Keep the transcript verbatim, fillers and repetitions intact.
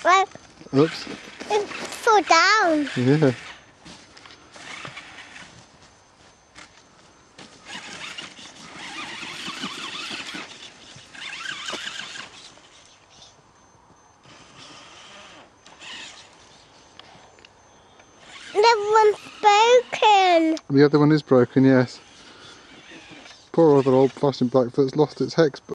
Well, Oops. it fell down. Yeah. The one's broken. The other one is broken, yes. Poor other old-fashioned Blackfoot's lost its hex.